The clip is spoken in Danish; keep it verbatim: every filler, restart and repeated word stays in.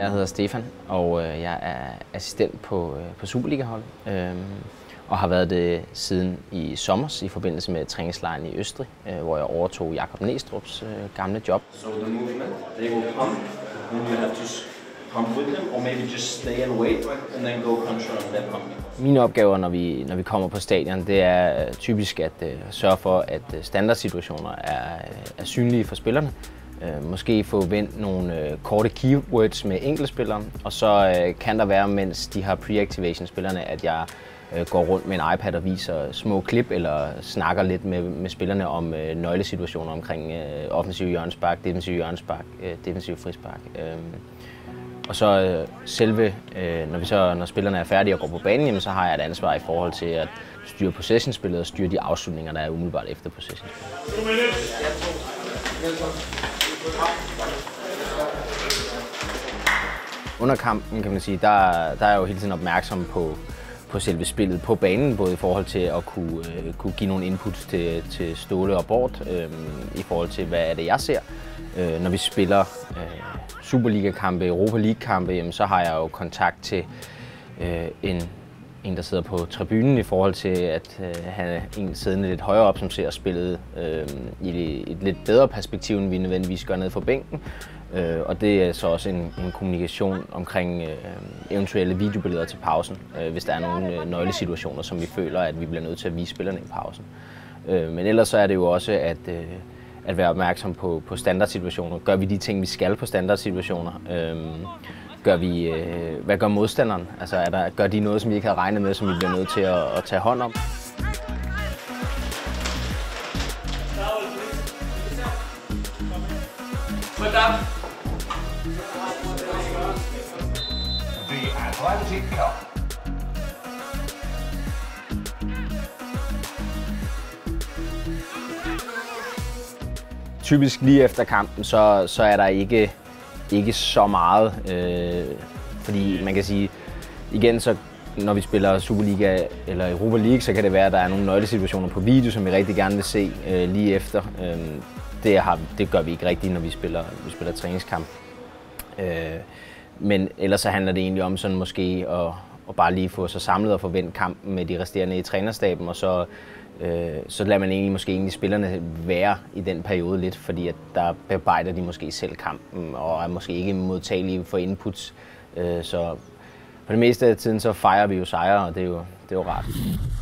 Jeg hedder Stefan, og jeg er assistent på, på Superliga-holdet, øh, og har været det siden i sommer i forbindelse med træningslejren i Østrig, øh, hvor jeg overtog Jakob Næstrups øh, gamle job. So the movement, they will pump, and you have to pump with them, or maybe just stay and wait, and then go control that pumping. Mine opgaver, når vi, når vi kommer på stadion, det er typisk at uh, sørge for, at uh, standardsituationer er, er synlige for spillerne. Uh, måske få vendt nogle uh, korte keywords med enkeltspillere, og så uh, kan der være, mens de har pre-activation-spillerne, at jeg uh, går rundt med en iPad og viser små klip eller snakker lidt med, med spillerne om uh, nøglesituationer omkring uh, offensiv hjørnespark, defensiv hjørnespark, uh, defensiv frispark. Uh, Og så øh, selve, øh, når, vi så, når spillerne er færdige og går på banen, jamen, så har jeg et ansvar i forhold til at styre possession-spillet og styre de afslutninger, der er umiddelbart efter possession-spillet. Under kampen kan man sige, der, der er jeg jo hele tiden opmærksom på, på selve spillet på banen, både i forhold til at kunne, øh, kunne give nogle inputs til, til Ståle og Bort, øh, i forhold til hvad er det jeg ser. Øh, når vi spiller øh, Superliga-kampe, Europa League-kampe, jamen, så har jeg jo kontakt til øh, en, en, der sidder på tribunen i forhold til at øh, have en siddende lidt højere op, som ser spillet øh, i et lidt bedre perspektiv, end vi nødvendigvis gør ned for bænken. Øh, og det er så også en, en kommunikation omkring øh, eventuelle videobilleder til pausen, øh, hvis der er nogle øh, nøglesituationer, som vi føler, at vi bliver nødt til at vise spillerne i pausen. Øh, men ellers så er det jo også at øh, at være opmærksom på, på standardsituationer. Gør vi de ting, vi skal på standardsituationer? Øhm, gør vi, øh, hvad gør modstanderen? Altså, er der, gør de noget, som vi ikke havde regnet med, som vi bliver nødt til at, at tage hånd om? The Atlantic Cup. Typisk lige efter kampen, så, så er der ikke, ikke så meget, øh, fordi man kan sige, igen, så når vi spiller Superliga eller Europa League, så kan det være, at der er nogle nøglesituationer på video, som vi rigtig gerne vil se øh, lige efter. Øh, det, har, det gør vi ikke rigtigt, når vi spiller, vi spiller træningskamp. Øh, men ellers så handler det egentlig om sådan måske at, at bare lige få sig samlet og forvente kampen med de resterende i trænerstaben, og så så lader man egentlig måske egentlig spillerne være i den periode lidt, fordi at der bearbejder de måske selv kampen og er måske ikke modtagelige for inputs. Så på det meste af tiden så fejrer vi jo sejre, og det er jo, det er jo rart.